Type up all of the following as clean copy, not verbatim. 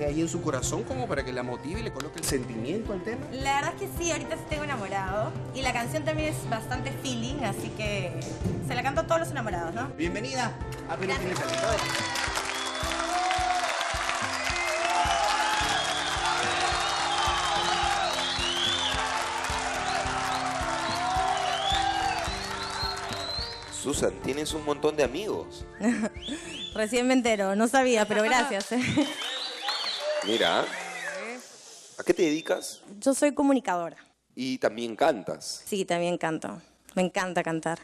esté ahí en su corazón como para que la motive y le coloque el sentimiento al tema? La verdad es que sí, ahorita sí tengo enamorado. Y la canción también es bastante feeling, así que se la canto a todos los enamorados, ¿no? Bienvenida a Perú Tiene Talento. Susan, tienes un montón de amigos. Recién me entero, no sabía, pero gracias. Mira, ¿a qué te dedicas? Yo soy comunicadora. Y también cantas. Sí, también canto. Me encanta cantar.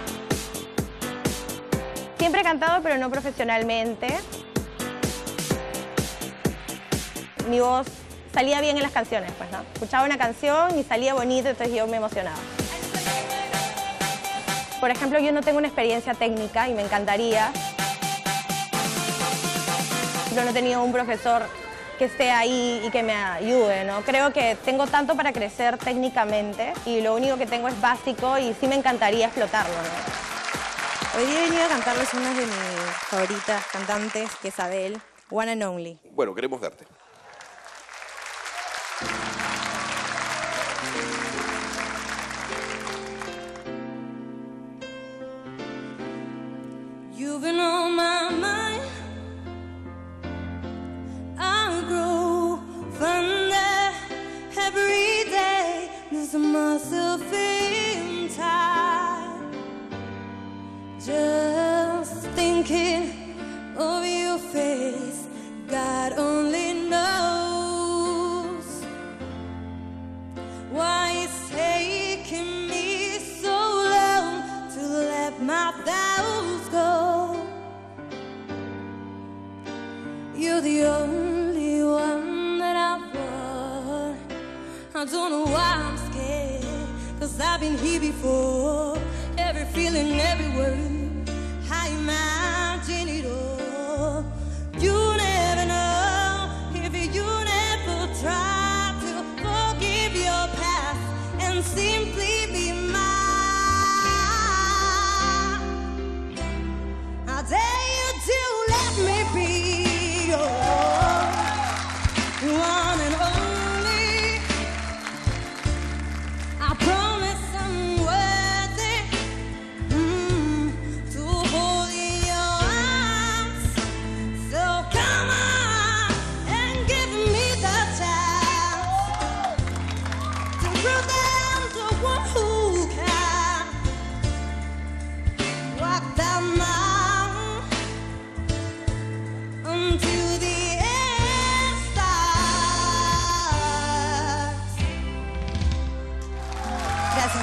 Siempre he cantado, pero no profesionalmente. Mi voz salía bien en las canciones, pues, ¿no? Escuchaba una canción y salía bonito, entonces yo me emocionaba. Por ejemplo, yo no tengo una experiencia técnica y me encantaría. Yo no he tenido un profesor que esté ahí y que me ayude, ¿no? Creo que tengo tanto para crecer técnicamente y lo único que tengo es básico y sí me encantaría explotarlo, ¿no? Hoy día he venido a cantarles una de mis favoritas cantantes, que es Adele, One and Only. Bueno, queremos verte. You've been on my mind. I grow fonder every day. Losing myself in time. Just thinking of your face. God only knows why it's taking me so long to let my doubts go. You're the only one that I want. I don't know why I'm scared, 'cause I've been here before. Every feeling, every word, I imagine it all. You never know if you never try to forgive your past and simply be mine. I dare you to let me be your one and only. I promise I'm worthy to hold in your arms. So come on and give me the chance to prove that I'm the one who can walk that mountain until the end starts. Gracias.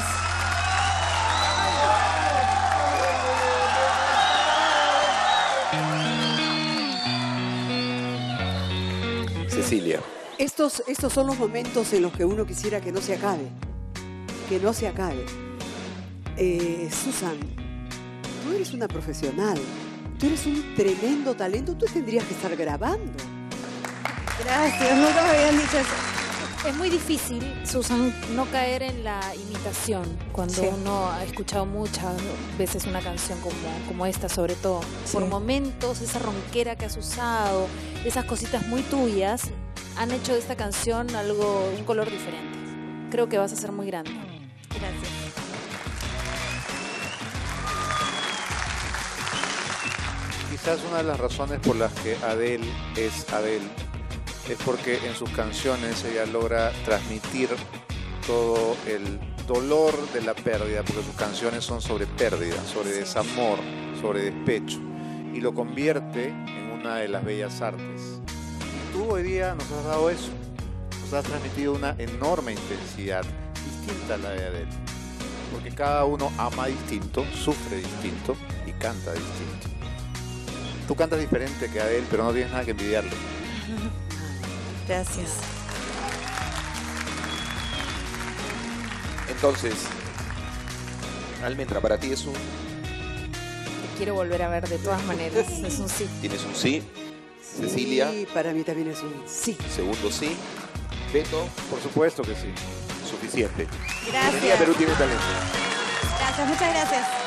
Cecilia. Estos son los momentos en los que uno quisiera que no se acabe. Que no se acabe. Susan, tú eres una profesional. Tú eres un tremendo talento. Tú tendrías que estar grabando. Gracias, nunca me habían dicho eso. Es muy difícil, Susan, no caer en la imitación cuando Sí. uno ha escuchado muchas veces una canción como esta, sobre todo. Sí. Por momentos, esa ronquera que has usado, esas cositas muy tuyas, han hecho de esta canción un color diferente. Creo que vas a ser muy grande. Gracias. Quizás una de las razones por las que Adele es Adele es porque en sus canciones ella logra transmitir todo el dolor de la pérdida, porque sus canciones son sobre pérdida, sobre desamor, sobre despecho, y lo convierte en una de las bellas artes. Y tú hoy día nos has dado eso, nos has transmitido una enorme intensidad, distinta a la de Adele, porque cada uno ama distinto, sufre distinto y canta distinto. Tú cantas diferente que Adele, pero no tienes nada que envidiarle. Gracias. Entonces, Almendra, para ti es un... Te quiero volver a ver de todas maneras, es un sí. ¿Tienes un sí? Cecilia, Sí, para mí también es un sí. segundo sí. Beto, Por supuesto que sí. suficiente. Gracias. Bienvenida a Perú Tiene Talento. Gracias, muchas gracias.